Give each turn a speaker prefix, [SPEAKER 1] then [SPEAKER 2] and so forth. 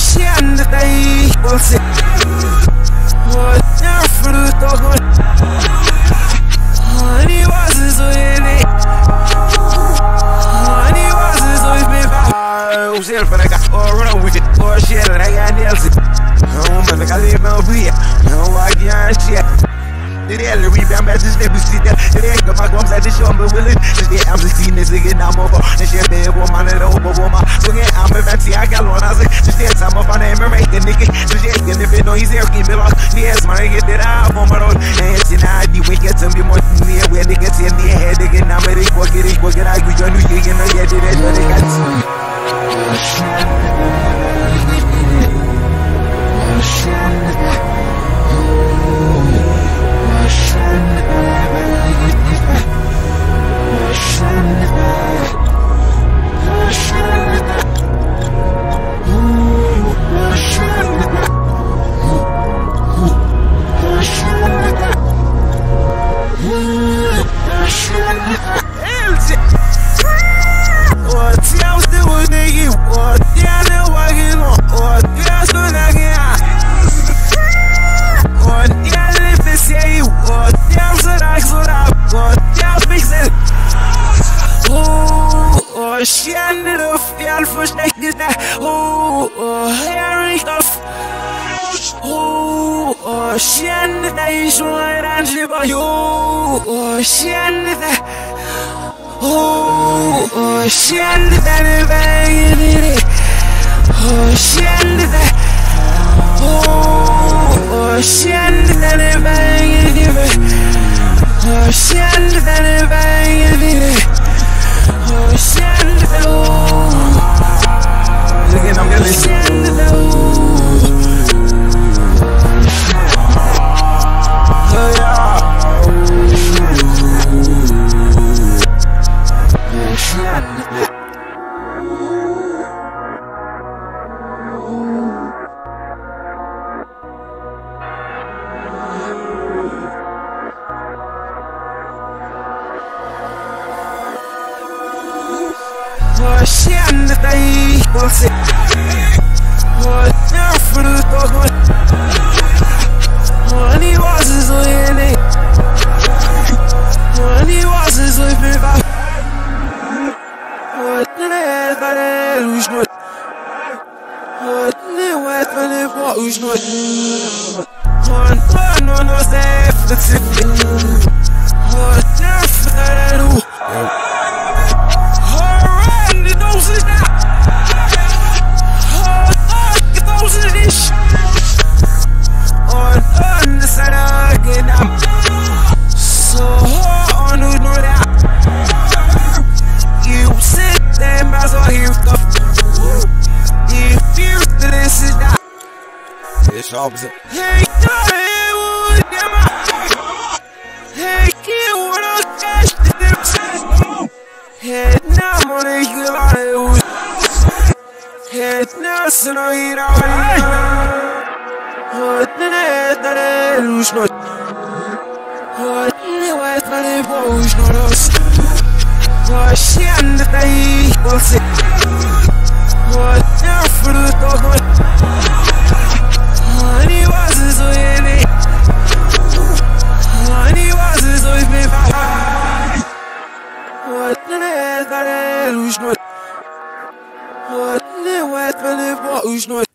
[SPEAKER 1] Oceano daí você olha fruto honey was is really honey was is with me oh shit for like oh run with it oh shit I got nails it no man I live no be no I can't shit. Today the rebound matches they see that today got my gums at the show but willing today I'm 16 this again I'm over and shit baby woman and over woman so yeah I'm a fancy I got one I say just dance I'm up on the American nigga so yeah and if it know he's here keep me lost yes man I get that out on my road and it's in ID we get some be more near where they get in the head again I'm ready for get I agree you know you know yeah did it but they got Oceano do fiel verstecktes da Harry of Oceano da is one and you Oceano da Oceano da never Oceano da Oceano da never Oceano da never again, I'm gonna Oceano daí você olha fruto honey was is really honey was is with me olha para os noite olha para os noite olha no safe olha para opposite. Hey, hey, now money you are. Hey, now so no you know. Oh, the lose not. Oh, the white money boys not us. Oh, she and the day will sit. Oh, now for the dog. Honey was his way, honey was his way, what the hell, that is not what the white belly was not.